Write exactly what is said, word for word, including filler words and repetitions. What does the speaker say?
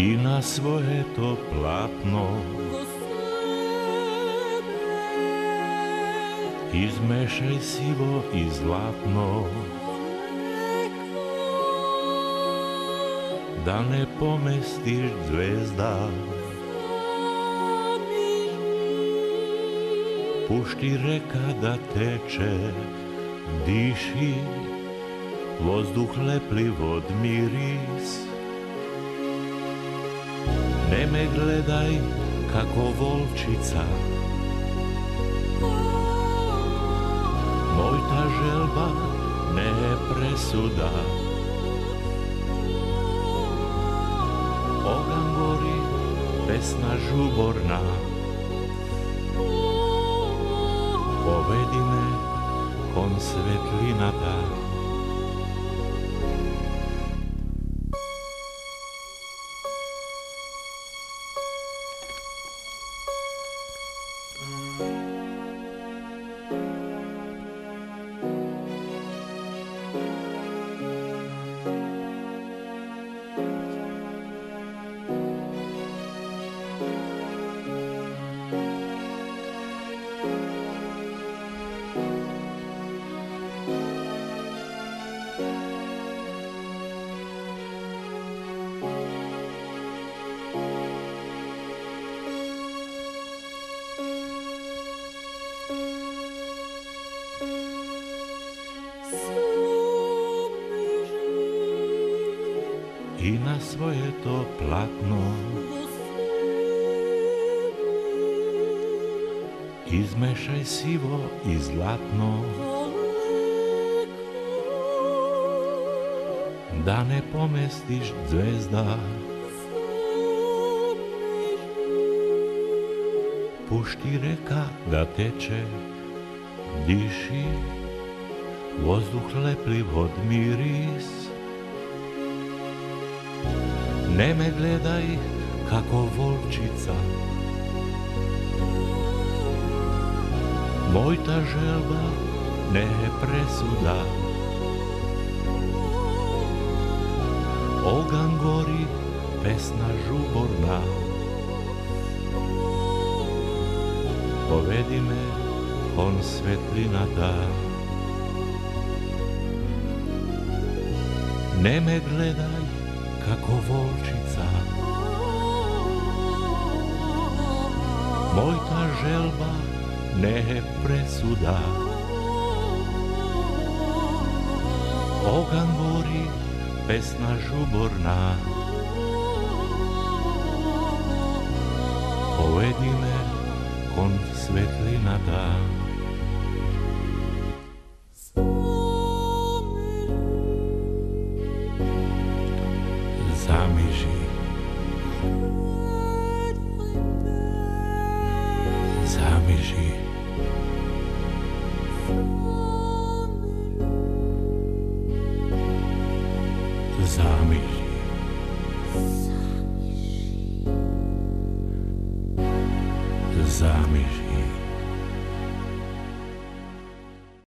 i na svoje to platno izmešaj sivo i zlatno, da ne pomestiš zvezda. Pušti reka da teče, diši vozduh lepliv od miris. Ne me gledaj kako volčica, moj ta želba ne je presuda. Ogan gori, pesna žuborna, povedi me kon svetlinata. I na svoje to platno izmešaj sivo i zlatno, da ne pomestiš zvezda. Pušti reka da teče, diši vozduh lepliv od miris. Ne me gledaj kako volčica, moj ta želba ne je presuda. Ogan gori, pesna žuborna, povedi me kon svetlinata. Ne me gledaj kako volčica, moj ta želba ne je presuda. Ogan gori, pesna žuborna, povedi me kon svetlinata. Zamiži, zamiži, zamiži, zamiži.